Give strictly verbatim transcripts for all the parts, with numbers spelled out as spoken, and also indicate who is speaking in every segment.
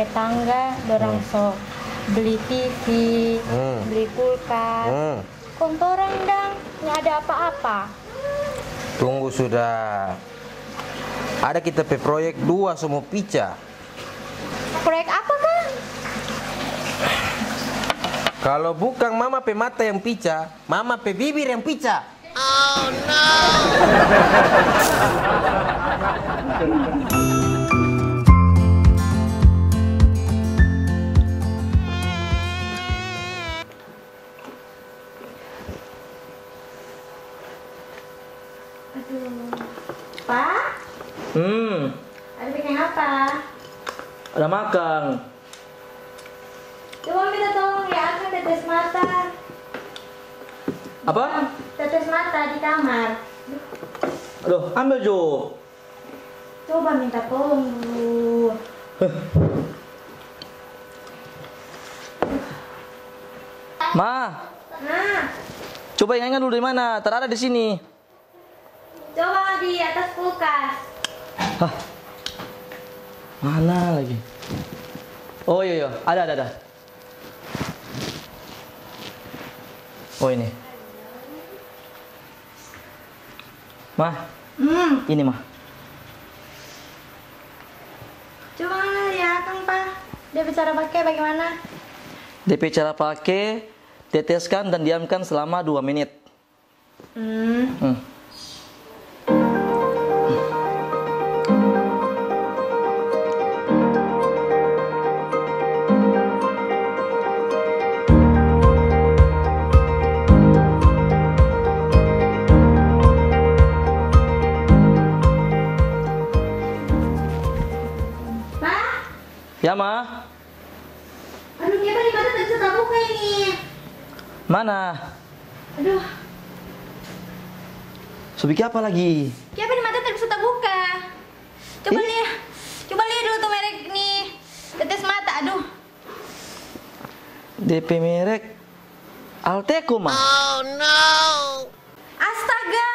Speaker 1: tetangga, dorang
Speaker 2: Hmm.
Speaker 1: so beli T V,
Speaker 2: Hmm.
Speaker 1: beli kulkas.
Speaker 2: Hmm.
Speaker 1: Kontoran dang, nggak ada apa-apa.
Speaker 2: Tunggu sudah. Ada kita pe proyek dua semua pica.
Speaker 1: Proyek apa kah?
Speaker 2: Kalau bukan mama pe mata yang pica, mama pe bibir yang pica.
Speaker 3: Oh no.
Speaker 1: Aduh. Pak,
Speaker 4: Hmm,
Speaker 1: ada bikin apa?
Speaker 4: ada makan.
Speaker 1: Coba minta tolong ya, aku tetes mata.
Speaker 4: Apa?
Speaker 1: Tetes mata di kamar.
Speaker 4: Aduh, ambil Jo.
Speaker 1: Coba minta tolong dulu.
Speaker 4: Ma,
Speaker 1: Nah,
Speaker 4: coba ingat dulu di mana? Terada di sini.
Speaker 1: coba di atas kulkas.
Speaker 4: Hah. Mana lagi? Oh iya iya, ada ada ada. Oh ini. Mah,
Speaker 1: Hmm,
Speaker 4: ini mah.
Speaker 1: coba ya, Kang Pak. Dia bicara pakai bagaimana?
Speaker 4: D P cara pakai, teteskan dan diamkan selama dua menit.
Speaker 1: Hmm.
Speaker 4: Hmm.
Speaker 1: Pak,
Speaker 4: Ya, Ma.
Speaker 1: aduh dia di mata tak bisa buka ini.
Speaker 4: Mana?
Speaker 1: Aduh,
Speaker 4: Subiki apa lagi?
Speaker 1: dia di mata tak bisa buka. Coba
Speaker 4: Ih.
Speaker 1: lihat, coba lihat dulu tuh merek nih. Tetes mata, aduh.
Speaker 4: D P merek Alteco, Ma.
Speaker 3: Oh no.
Speaker 1: Astaga.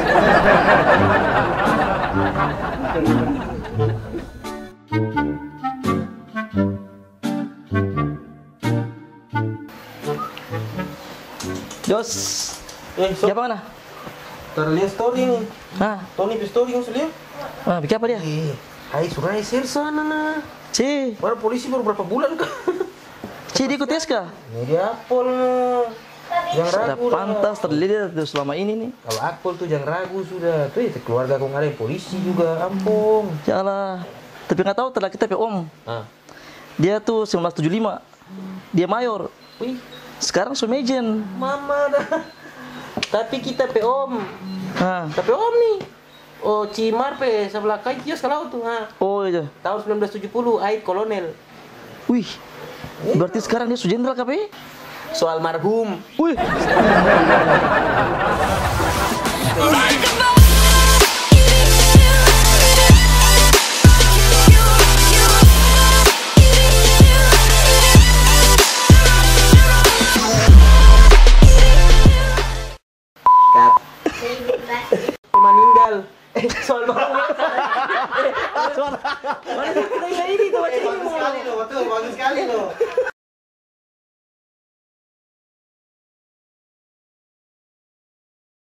Speaker 4: Jos.
Speaker 2: Eh, so,
Speaker 4: Siapa mana?
Speaker 2: terlihat story nih.
Speaker 4: Nah,
Speaker 2: Tony pe story yang sudah.
Speaker 4: ah, bikin apa dia?
Speaker 2: Eh, hai surai share sana nah.
Speaker 4: C,
Speaker 2: Baru polisi baru berapa bulan kan?
Speaker 4: C dia ikut tes kah?
Speaker 2: Ini dia Apple nah. Yang
Speaker 4: Sudah
Speaker 2: ragu dah.
Speaker 4: pantas terlihat tuh selama ini nih.
Speaker 2: Kalau Apple tuh jangan ragu sudah. Tuh itu keluarga aku ada yang polisi juga, ampun.
Speaker 4: Yalah. Tapi nggak tahu telah kita pe Om.
Speaker 2: Ah.
Speaker 4: Dia tuh seribu sembilan ratus tujuh puluh lima. Dia mayor.
Speaker 2: Wih,
Speaker 4: Sekarang sumejen.
Speaker 2: mama dah. Tapi kita pe Om.
Speaker 4: Nah.
Speaker 2: Tapi Om nih. Oh, Cimar pe sebelah kai kios kalau tuh. Ha.
Speaker 4: Oh iya.
Speaker 2: Tahun sembilan belas tujuh puluh, Ait Kolonel.
Speaker 4: Wih. Berarti sekarang dia su jenderal K P I?
Speaker 2: Soal marhum.
Speaker 4: Wih.
Speaker 2: Kap. Meninggal. Eh, soal marhum. Mana kita ini tuh,
Speaker 5: Bagus sekali loh, betul, bagus sekali loh.